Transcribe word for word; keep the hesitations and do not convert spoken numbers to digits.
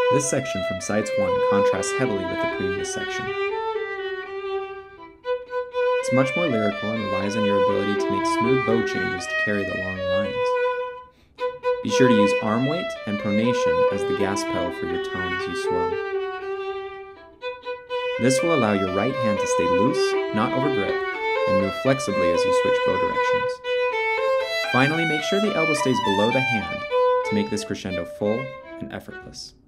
This section from Seitz one contrasts heavily with the previous section. It's much more lyrical and relies on your ability to make smooth bow changes to carry the long lines. Be sure to use arm weight and pronation as the gas pedal for your tone as you swell. This will allow your right hand to stay loose, not over grip, and move flexibly as you switch bow directions. Finally, make sure the elbow stays below the hand to make this crescendo full and effortless.